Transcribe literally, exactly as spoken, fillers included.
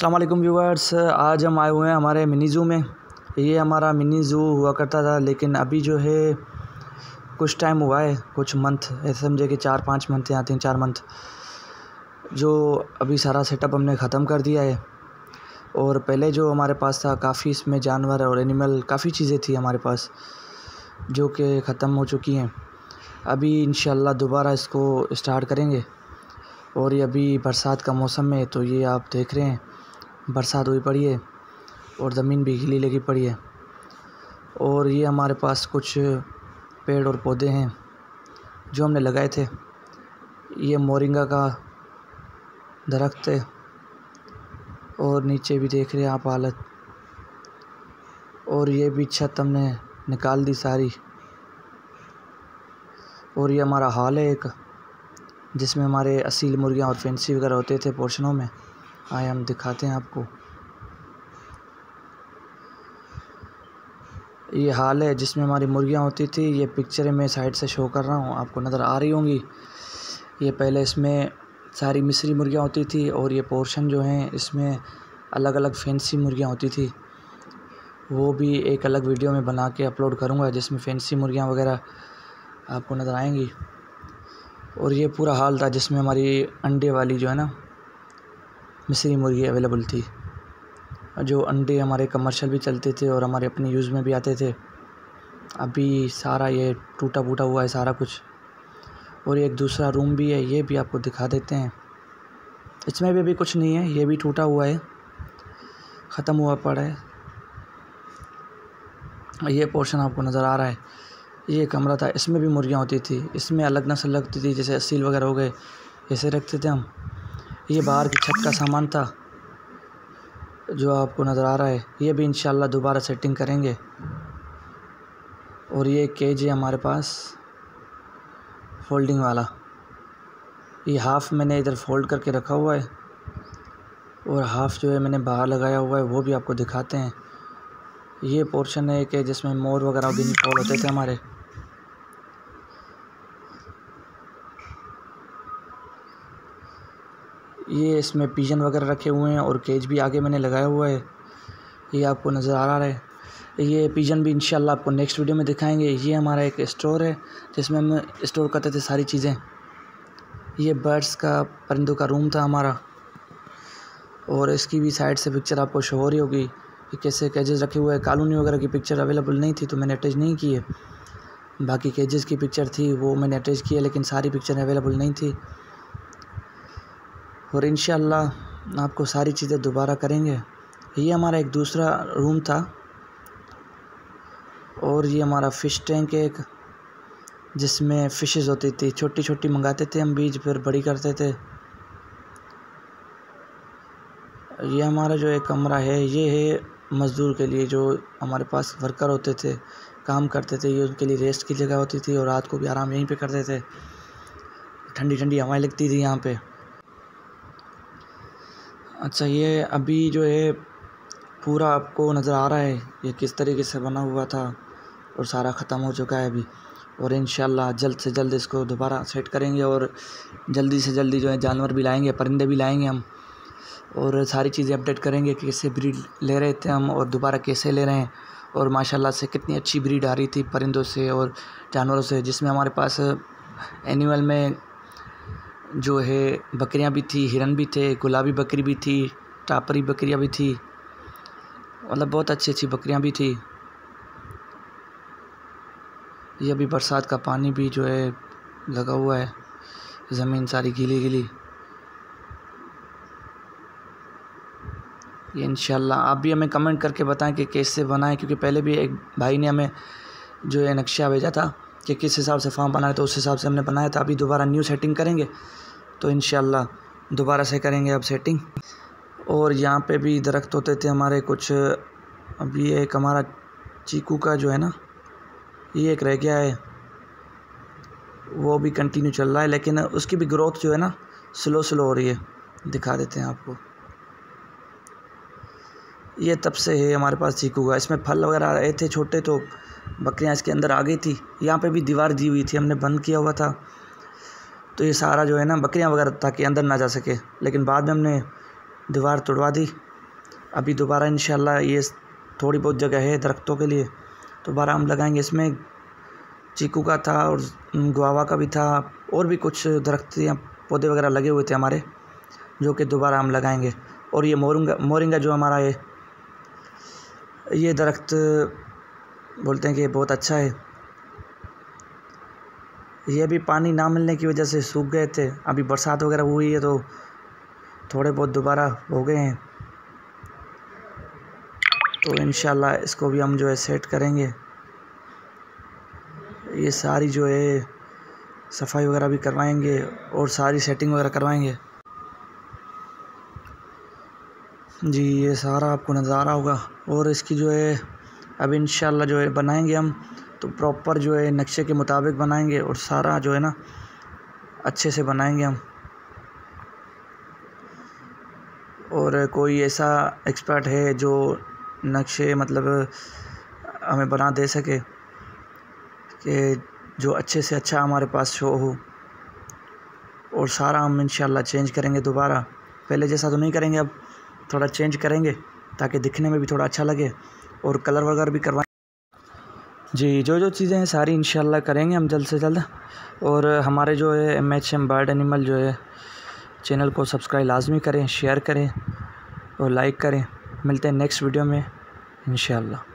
अस्सलाम वालेकुम व्यूअर्स, आज हम आए हुए हैं हमारे मिनी ज़ू में। ये हमारा मिनी ज़ू हुआ करता था, लेकिन अभी जो है कुछ टाइम हुआ है, कुछ मंथ ऐसे समझे कि चार पाँच मंथ या तीन चार मंथ, जो अभी सारा सेटअप हमने ख़त्म कर दिया है। और पहले जो हमारे पास था काफ़ी, इसमें जानवर और एनिमल काफ़ी चीज़ें थी हमारे पास, जो कि ख़त्म हो चुकी हैं। अभी इंशाल्लाह दोबारा इसको स्टार्ट करेंगे। और ये अभी बरसात का मौसम है, तो ये आप देख रहे हैं बरसात हुई पड़ी है और ज़मीन भी गीली लगी पड़ी है। और ये हमारे पास कुछ पेड़ और पौधे हैं जो हमने लगाए थे। ये मोरिंगा का दरख्त है और नीचे भी देख रहे हैं आप हालत। और ये भी छत हमने निकाल दी सारी। और ये हमारा हॉल है एक, जिसमें हमारे असील मुर्गियाँ और फैंसी वगैरह होते थे पोर्शनों में। आए हम दिखाते हैं आपको। ये हाल है जिसमें हमारी मुर्गियाँ होती थी। ये पिक्चरें मैं साइड से शो कर रहा हूँ, आपको नज़र आ रही होंगी। ये पहले इसमें सारी मिस्री मुर्गियाँ होती थी, और ये पोर्शन जो हैं इसमें अलग अलग फैंसी मुर्गियाँ होती थी। वो भी एक अलग वीडियो में बना के अपलोड करूँगा, जिसमें फैंसी मुर्गियाँ वगैरह आपको नज़र आएंगी। और ये पूरा हाल था जिसमें हमारी अंडे वाली जो है ना मिस्री मुर्गी अवेलेबल थी, जो अंडे हमारे कमर्शियल भी चलते थे और हमारे अपने यूज़ में भी आते थे। अभी सारा ये टूटा फूटा हुआ है सारा कुछ। और एक दूसरा रूम भी है, ये भी आपको दिखा देते हैं। इसमें भी अभी कुछ नहीं है, ये भी टूटा हुआ है, ख़त्म हुआ पड़ा है। ये पोर्शन आपको नज़र आ रहा है। ये कमरा था, इसमें भी मुर्गियाँ होती थी। इसमें अलग नस्ल लगती थी, जैसे असील वगैरह हो गए, ऐसे रखते थे हम। ये बाहर की छत का सामान था जो आपको नज़र आ रहा है। ये भी इंशाल्लाह दोबारा सेटिंग करेंगे। और ये केज है हमारे पास फोल्डिंग वाला। ये हाफ़ मैंने इधर फोल्ड करके रखा हुआ है, और हाफ़ जो है मैंने बाहर लगाया हुआ है, वो भी आपको दिखाते हैं। ये पोर्शन है कि जिसमें मोर वगैरह गिनी फॉल होते थे हमारे। ये इसमें पिजन वगैरह रखे हुए हैं, और केज भी आगे मैंने लगाया हुआ है, ये आपको नज़र आ रहा है। ये पिजन भी इंशाल्लाह आपको नेक्स्ट वीडियो में दिखाएंगे। ये हमारा एक स्टोर है जिसमें हम स्टोर करते थे सारी चीज़ें। ये बर्ड्स का, परिंदों का रूम था हमारा। और इसकी भी साइड से पिक्चर आपको शो हो रही होगी कि कैसे केजेस रखे हुए हैं। कॉलोनी वगैरह की पिक्चर अवेलेबल नहीं थी, तो मैंने अटैच नहीं की है। बाकी केजेस की पिक्चर थी, वो मैंने अटैच की है, लेकिन सारी पिक्चर अवेलेबल नहीं थी। और इंशाल्लाह आपको सारी चीज़ें दोबारा करेंगे। ये हमारा एक दूसरा रूम था। और ये हमारा फ़िश टैंक है एक, जिसमें फ़िशेस होती थी, छोटी छोटी मंगाते थे हम बीज, फिर बड़ी करते थे। ये हमारा जो एक कमरा है, ये है मज़दूर के लिए, जो हमारे पास वर्कर होते थे, काम करते थे। ये उनके लिए रेस्ट की जगह होती थी, और रात को भी आराम यहीं पे करते थे। ठंडी ठंडी हवाएं लगती थी यहाँ पे। अच्छा, ये अभी जो है पूरा आपको नज़र आ रहा है ये किस तरीके से बना हुआ था, और सारा ख़त्म हो चुका है अभी। और इंशाल्लाह जल्द से जल्द इसको दोबारा सेट करेंगे, और जल्दी से जल्दी जो है जानवर भी लाएंगे, परिंदे भी लाएंगे हम, और सारी चीज़ें अपडेट करेंगे कि कैसे ब्रीड ले रहे थे हम और दोबारा कैसे ले रहे हैं। और माशाल्लाह से कितनी अच्छी ब्रीड आ रही थी परिंदों से और जानवरों से, जिसमें हमारे पास एनिमल में जो है बकरियां भी थी, हिरन भी थे, गुलाबी बकरी भी थी, टापरी बकरियां भी थी, मतलब बहुत अच्छी अच्छी बकरियां भी थी। ये अभी बरसात का पानी भी जो है लगा हुआ है, ज़मीन सारी गीली गीली। ये इंशाल्लाह आप भी हमें कमेंट करके बताएं कि कैसे बनाएं, क्योंकि पहले भी एक भाई ने हमें जो है नक्शा भेजा था कि किस हिसाब से फार्म बनाए, तो उस हिसाब से हमने बनाया था। अभी दोबारा न्यू सेटिंग करेंगे, तो इंशाल्लाह दोबारा से करेंगे अब सेटिंग। और यहाँ पे भी दरख्त होते थे हमारे कुछ। अभी एक हमारा चीकू का जो है ना, ये एक रह गया है, वो भी कंटिन्यू चल रहा है, लेकिन उसकी भी ग्रोथ जो है ना स्लो स्लो हो रही है। दिखा देते हैं आपको। ये तब से है हमारे पास चीकू का। इसमें फल वगैरह आए थे छोटे, तो बकरियां इसके अंदर आ गई थी। यहाँ पे भी दीवार दी हुई थी, हमने बंद किया हुआ था, तो ये सारा जो है ना बकरियां वगैरह ताकि अंदर ना जा सके, लेकिन बाद में हमने दीवार तोड़वा दी अभी दोबारा इंशाल्लाह ये थोड़ी बहुत जगह है दरख्तों के लिए, दोबारा हम लगाएंगे। इसमें चीकू का था और गुआवा का भी था, और भी कुछ दरख्त या पौधे वगैरह लगे हुए थे हमारे, जो कि दोबारा हम लगाएंगे। और ये मोरिंगा मोरिंगा जो हमारा है, ये दरख्त बोलते हैं कि बहुत अच्छा है। ये भी पानी ना मिलने की वजह से सूख गए थे, अभी बरसात वगैरह हुई है तो थोड़े बहुत दोबारा हो गए हैं। तो इंशाल्लाह इसको भी हम जो है सेट करेंगे। ये सारी जो है सफाई वगैरह भी करवाएंगे और सारी सेटिंग वगैरह करवाएंगे। जी ये सारा आपको नज़र आ रहा होगा। और इसकी जो है अब इंशाल्लाह जो है बनाएंगे हम, तो प्रॉपर जो है नक्शे के मुताबिक बनाएंगे और सारा जो है ना अच्छे से बनाएंगे हम। और कोई ऐसा एक्सपर्ट है जो नक्शे मतलब हमें बना दे सके कि जो अच्छे से अच्छा हमारे पास शो हो, और सारा हम इंशाल्लाह चेंज करेंगे दोबारा। पहले जैसा तो नहीं करेंगे, अब थोड़ा चेंज करेंगे ताकि दिखने में भी थोड़ा अच्छा लगे, और कलर वगैरह भी करवाएं। जी जो जो चीज़ें हैं सारी इंशाल्लाह करेंगे हम जल्द से जल्द। और हमारे जो है M H M bird animal जो है चैनल को सब्सक्राइब लाजमी करें, शेयर करें और लाइक करें। मिलते हैं नेक्स्ट वीडियो में इंशाल्लाह।